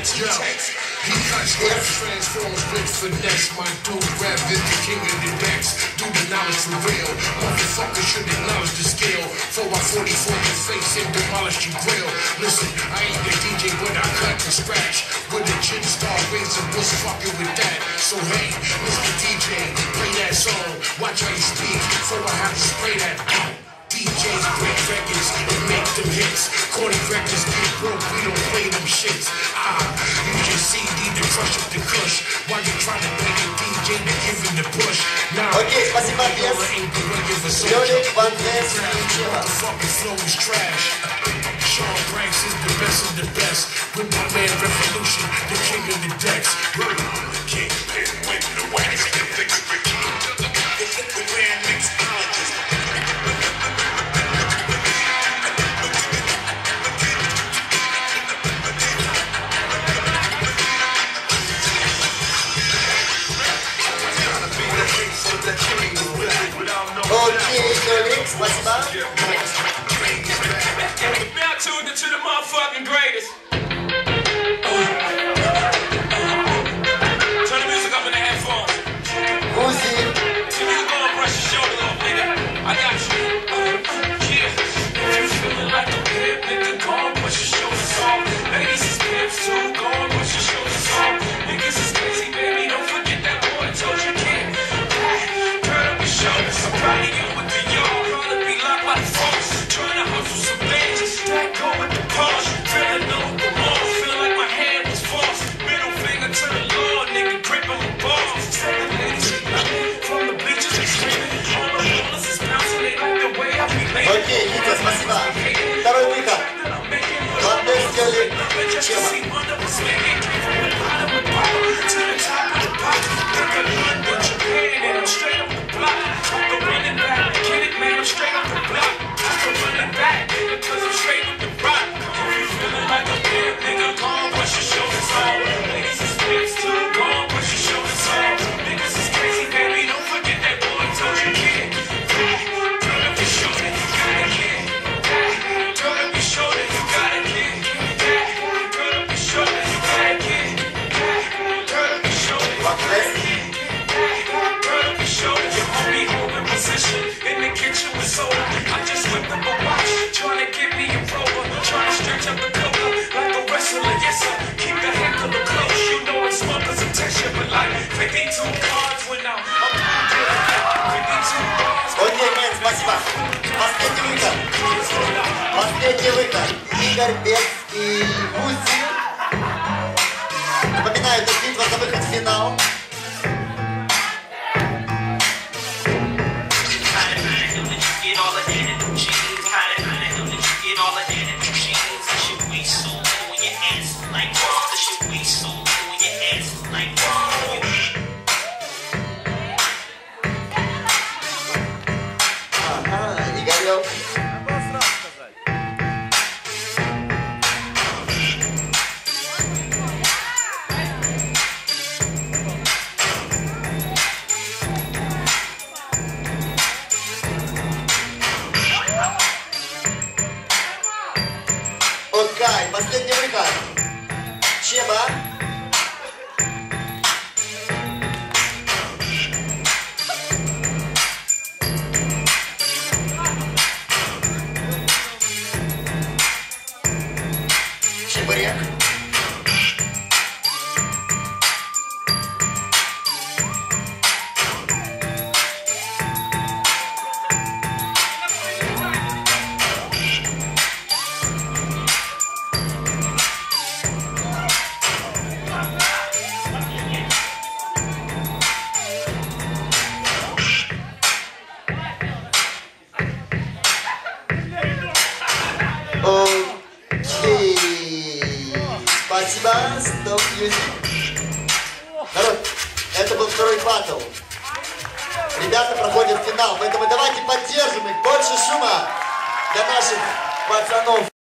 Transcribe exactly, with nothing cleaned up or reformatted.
text. Yo, he cuts raps, transforms with finesse. My dude rap is the king of the decks. Do the knowledge for real. Motherfuckers should acknowledge the scale. four by forty-four your face and demolish your grill. Listen, I ain't the D J, but I cut and scratch. With a chin star razor, what's fucking with that? So hey, Mister D J, play that song. Watch how you speak, before I have to spray that. D Js break records and make them hits. Corny records get broke, we don't play them shits. Ah, you just C D to crush up the kush. While you try to make a D J to give him the push. Nah, okay, спасибо, Бес. Лёлик, Ванзес, fucking flow is trash. Sean Branks is the best of the best. With my man Revolution, the king of the decks. Kingpin with the wax. The man mixologist. Окей, Лёлик, спасибо. Now tuned into the motherfucking greatest. Turn the music up in the headphones. Узи. See me go and brush your shoulder off, nigga. I got you. Yeah. If you feeling like a pimp, nigga, go and brush your shoulders off. Ladies is pimps too, go and brush your shoulders off. Niggas is crazy, baby, don't forget that boy told you can't. Turn up your shoulders. I'm proud of you with the yard. Rather be locked by the folks. Trying to hustle some things. That go with the Porsche. Feeling no remorse. Feeling like my hand was forced. Middle finger to the Lord, nigga, gripping my balls. Second ladies from the bleachers and screaming. All the ballers is bouncing. They like the way I be laying. Окей, Витя, спасибо. Второй выход. Ванзес, Лёлик, Чема. In the kitchen with soda, I just whipped up a watch, trying to get me a rover, trying to stretch up the cover like a wrestler, yes sir. Keep the heckler close, you know it's smart cause I'm texture, but like fifty-two cards went out. fifty-two bars. Окей, мен, спасибо. Последний выход. Последний выход. Игорь, Бес и Узи. Напоминаю, это битва за выход в финал. Ага, Игорёк. Окей, последний выход. Чема. Чебурек. Окей. Спасибо, Стоп Мьюзик. Народ, это был второй батл. Ребята проходят финал, поэтому давайте поддержим их. Больше шума для наших пацанов.